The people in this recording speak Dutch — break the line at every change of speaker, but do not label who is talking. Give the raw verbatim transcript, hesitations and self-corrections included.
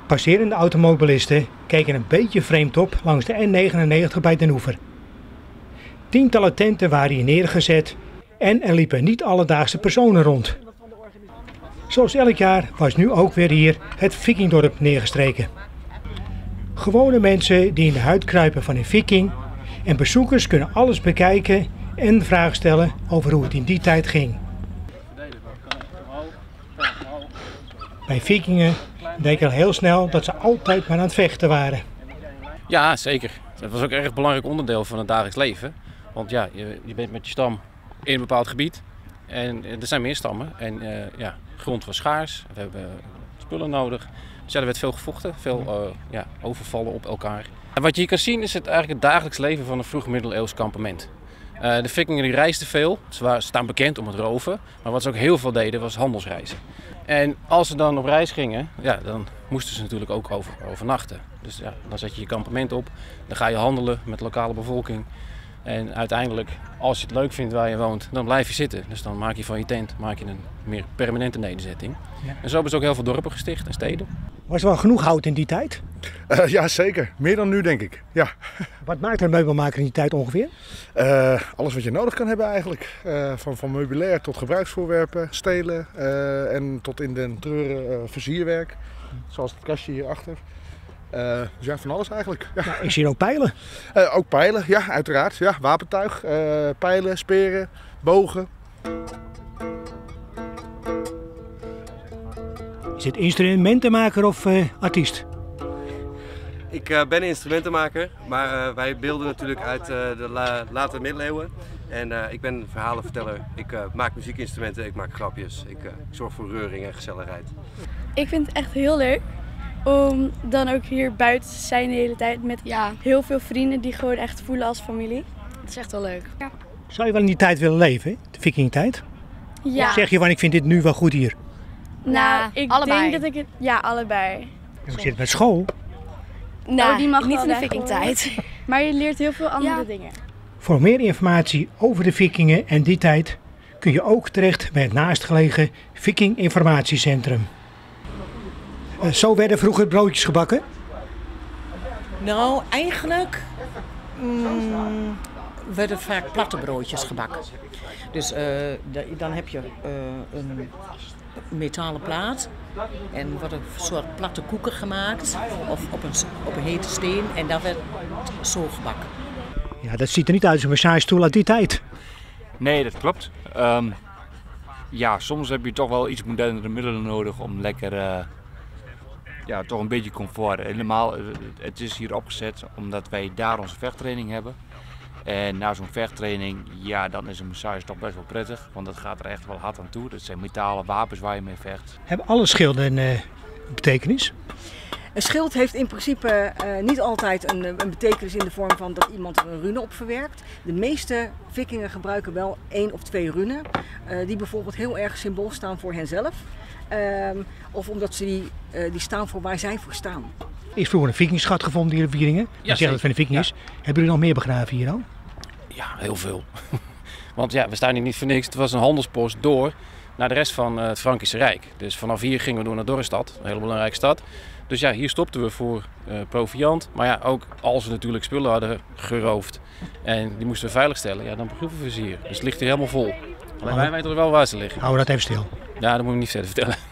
Passerende automobilisten keken een beetje vreemd op langs de N negenennegentig bij Den Oever. Tientallen tenten waren hier neergezet en er liepen niet alledaagse personen rond. Zoals elk jaar was nu ook weer hier het Vikingdorp neergestreken. Gewone mensen die in de huid kruipen van een viking en bezoekers kunnen alles bekijken en vragen stellen over hoe het in die tijd ging. Bij vikingen denk ik al heel snel dat ze altijd maar aan het vechten waren.
Ja, zeker. Dat was ook een erg belangrijk onderdeel van het dagelijks leven. Want ja, je, je bent met je stam in een bepaald gebied en er zijn meer stammen. En uh, ja, grond was schaars, we hebben spullen nodig. Dus ja, er werd veel gevochten, veel uh, ja, overvallen op elkaar. En wat je hier kan zien is het, eigenlijk het dagelijks leven van een vroeg middeleeuws kampement. Uh, de vikingen die reisden veel, ze waren, staan bekend om het roven, maar wat ze ook heel veel deden was handelsreizen. En als ze dan op reis gingen, ja, dan moesten ze natuurlijk ook over, overnachten. Dus ja, dan zet je je kampement op, dan ga je handelen met de lokale bevolking. En uiteindelijk, als je het leuk vindt waar je woont, dan blijf je zitten. Dus dan maak je van je tent maak je een meer permanente nederzetting. Ja. En zo hebben ze ook heel veel dorpen gesticht en steden.
Was er wel genoeg hout in die tijd?
Uh, ja, zeker. Meer dan nu, denk ik. Ja.
Wat maakt een meubelmaker in die tijd ongeveer?
Uh, alles wat je nodig kan hebben eigenlijk. Uh, van, van meubilair tot gebruiksvoorwerpen, stelen uh, en tot in den treuren uh, versierwerk. Zoals het kastje hierachter. Uh, dus ja, van alles eigenlijk. Ja.
Nou, ik zie ook pijlen.
Uh, ook pijlen, ja, uiteraard. Ja, wapentuig, uh, pijlen, speren, bogen.
Is het instrumentenmaker of uh, artiest?
Ik uh, ben instrumentenmaker, maar uh, wij beelden natuurlijk uit uh, de la late middeleeuwen. En uh, ik ben verhalenverteller. Ik uh, maak muziekinstrumenten, ik maak grapjes. Ik uh, zorg voor reuring en gezelligheid.
Ik vind het echt heel leuk om dan ook hier buiten te zijn de hele tijd met ja. heel veel vrienden die gewoon echt voelen als familie.
Het is echt wel leuk. Ja.
Zou je wel in die tijd willen leven, hè? De vikingtijd?
Ja.
Of zeg je van ik vind dit nu wel goed hier?
Nou, ik
allebei.
denk dat ik het... Ja, allebei.
En hoe zit het met school?
Nou,
oh, die mag
niet
niet
in
in de vikingtijd.
Maar je leert heel veel andere
ja.
dingen.
Voor meer informatie over de vikingen en die tijd kun je ook terecht bij het naastgelegen Viking Informatiecentrum. Uh, zo werden vroeger broodjes gebakken?
Nou, eigenlijk mm, werden vaak platte broodjes gebakken. Dus uh, de, dan heb je uh, een metalen plaat en wordt een soort platte koeken gemaakt of op een, op een hete steen en dat werd zo gebakken.
Ja, dat ziet er niet uit als een massagestoel uit die tijd.
Nee, dat klopt. Um, ja, soms heb je toch wel iets modernere middelen nodig om lekker, uh, ja, toch een beetje comfort. Helemaal, het is hier opgezet omdat wij daar onze vechttraining hebben. En na zo'n vechttraining, ja, dan is een massage toch best wel prettig, want dat gaat er echt wel hard aan toe. Dat zijn metalen wapens waar je mee vecht.
Hebben alle schilden een uh, betekenis?
Een schild heeft in principe uh, niet altijd een, een betekenis in de vorm van dat iemand er een rune op verwerkt. De meeste vikingen gebruiken wel één of twee runen, uh, die bijvoorbeeld heel erg symbool staan voor henzelf. Uh, of omdat ze die, uh, die staan voor waar zij voor staan.
Is vroeger een vikingschat gevonden hier in Wieringen? Je
Ja,
zegt dat het van de viking is. Ja. Hebben jullie nog meer begraven hier dan?
Ja, heel veel. Want ja, we staan hier niet voor niks. Het was een handelspost door naar de rest van uh, het Frankische Rijk. Dus vanaf hier gingen we door naar Dorestad, een hele belangrijke stad. Dus ja, hier stopten we voor uh, proviant. Maar ja, ook als we natuurlijk spullen hadden geroofd en die moesten we veiligstellen, ja, dan begroeven we ze hier. Dus het ligt hier helemaal vol. Alleen wij weten er wel waar ze liggen.
Hou dat even stil.
Ja, dat moet ik niet verder vertellen.